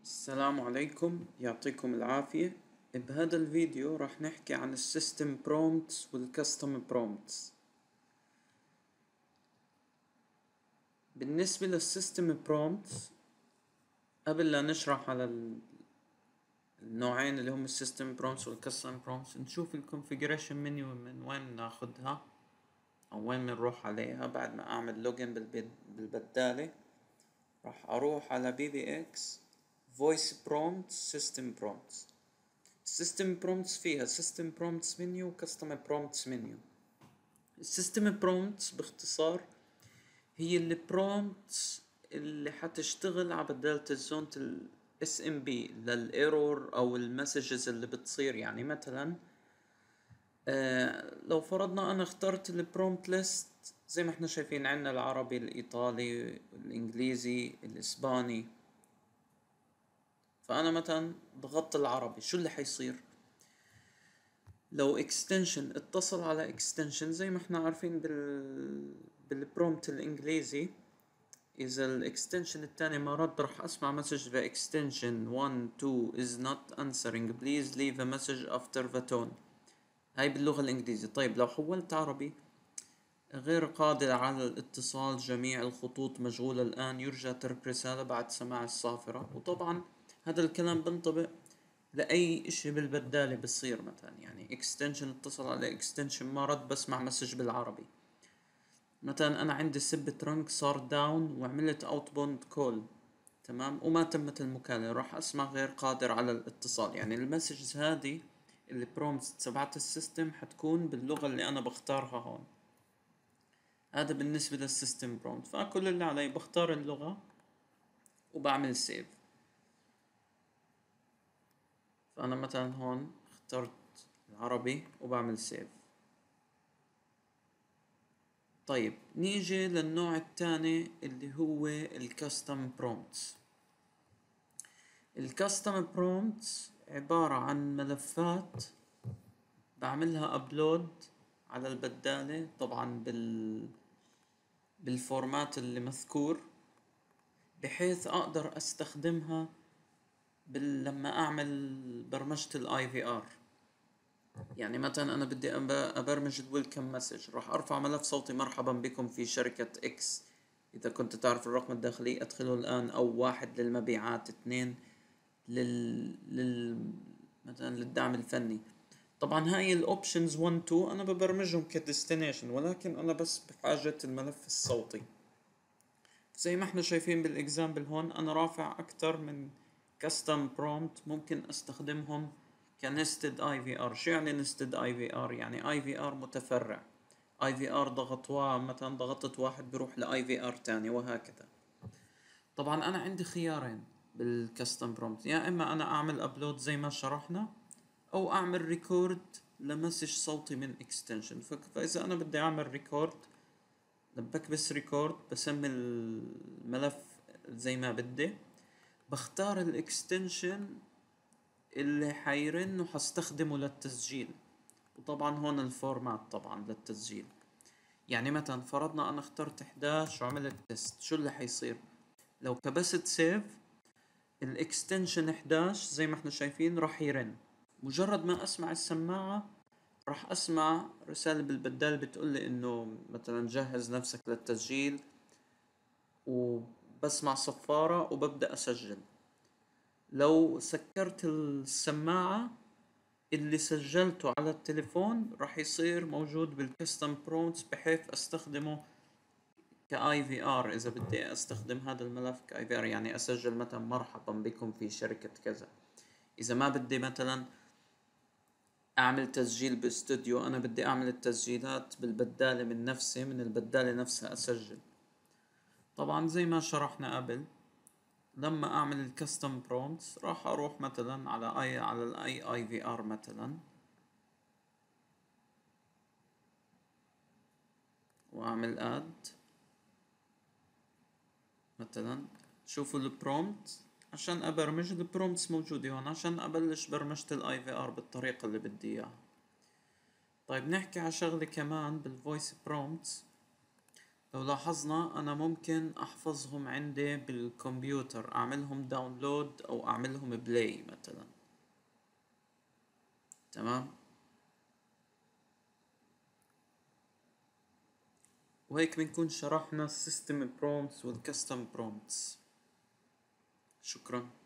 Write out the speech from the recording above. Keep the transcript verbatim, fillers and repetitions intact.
السلام عليكم، يعطيكم العافية. بهذا الفيديو راح نحكي عن السيستم برومبتس والكاستم برومبتس. بالنسبة للسيستم برومبتس، قبل لا نشرح على النوعين اللي هم السيستم برومبتس والكاستم برومبتس، نشوف الكونفيجريشن منيو من وين ناخدها او وين بنروح عليها. بعد ما اعمل لوجن بالبدالة راح اروح على بي بي اكس فويس برومبتس سيستم برومبتس. السيستم برومبتس فيها سيستم برومبتس منيو وكاستم برومبتس منيو. السيستم برومبتس باختصار هي البرومبتس اللي حتشتغل على بدالة الزونة الاس ام بي للايرور او المسجز اللي بتصير. يعني مثلا آه لو فرضنا انا اخترت البرومبت ليست زي ما احنا شايفين، عندنا العربي الايطالي الانجليزي الاسباني. فانا مثلا ضغطت العربي، شو اللي حيصير؟ لو اكستنشن اتصل على اكستنشن زي ما احنا عارفين بال بالبرومبت الانجليزي، اذا الاكستنشن التاني ما رد راح اسمع مسج the extension one two is not answering please leave a message after the tone. هاي باللغة الانجليزية. طيب لو حولت عربي: غير قادر على الاتصال، جميع الخطوط مشغولة الآن، يرجى ترك رسالة بعد سماع الصافرة. وطبعا هذا الكلام بنطبق لأي اشي بالبدالة بصير. مثلا يعني اكستنشن اتصل على اكستنشن ما رد، بسمع مسج بالعربي. مثلا أنا عندي سب ترنك صار داون وعملت اوت بوند كول، تمام، وما تمت المكالمة، راح أسمع غير قادر على الاتصال. يعني المسجز هذه اللي برومتس تبعت السيستم حتكون باللغة اللي أنا بختارها هون. هذا بالنسبة للسيستم برومبت. فكل اللي علي بختار اللغة وبعمل سيف. فأنا مثلا هون اخترت العربي وبعمل سيف. طيب نيجي للنوع الثاني اللي هو الكاستم برومبتس. الكاستم برومبتس عبارة عن ملفات بعملها ابلود على البدالة، طبعا بال بالفورمات اللي مذكور، بحيث اقدر استخدمها بال... لما اعمل برمجة الاي في ار. يعني مثلا انا بدي ابرمج الويلكم مسج، راح ارفع ملف صوتي: مرحبا بكم في شركة اكس، اذا كنت تعرف الرقم الداخلي ادخله الان، او واحد للمبيعات، اثنين لل, لل... مثلا للدعم الفني. طبعا هاي الاوبشنز واحد اتنين انا ببرمجهم كديستنيشن، ولكن انا بس بحاجة الملف الصوتي. زي ما احنا شايفين بالاكزامبل هون، انا رافع اكتر من كاستم برومبت ممكن استخدمهم كنستد اي في ار. شو يعني نستد اي في ار؟ يعني اي في ار متفرع. اي في ار ضغط وا مثلا ضغطت واحد بروح لاي في ار تاني، وهكذا. طبعا انا عندي خيارين بالكاستم برومبت: يا اما انا اعمل ابلود زي ما شرحنا، او اعمل ريكورد لمسج صوتي من اكستنشن. فاذا انا بدي اعمل ريكورد، بكبس ريكورد، بسمي الملف زي ما بدي، بختار الاكستنشن اللي حيرن وحستخدمه للتسجيل، وطبعا هون الفورمات طبعا للتسجيل. يعني مثلا فرضنا انا اخترت احدعش وعملت تيست، شو اللي حيصير؟ لو كبست سيف، الاكستنشن احدعش زي ما احنا شايفين راح يرن. مجرد ما اسمع السماعة راح اسمع رسالة بالبدال بتقول لي انه مثلا جهز نفسك للتسجيل، وبسمع صفارة وببدأ اسجل. لو سكرت السماعة، اللي سجلته على التليفون راح يصير موجود بالكستم برومبتس، بحيث استخدمه كاي في ار اذا بدي استخدم هذا الملف كاي في ار. يعني اسجل مثلا مرحبا بكم في شركة كذا. اذا ما بدي مثلا اعمل تسجيل باستوديو، انا بدي اعمل التسجيلات بالبدالة من نفسي، من البدالة نفسها اسجل. طبعا زي ما شرحنا قبل، لما اعمل الكستم برومبتس راح اروح مثلا على اي على الاي اي في ار مثلا، واعمل اد مثلا. شوفوا البرومبت عشان ابرمج. البرومبتس موجودة هون عشان ابلش برمجة الاي في ار بالطريقة اللي بدي اياها. طيب نحكي على شغلة كمان بالفويس برومبتس. لو لاحظنا أنا ممكن أحفظهم عندي بالكمبيوتر، أعملهم داونلود أو أعملهم بلاي مثلا. تمام. وهيك بنكون شرحنا السيستم برومتس والكاستم برومتس. شكرا.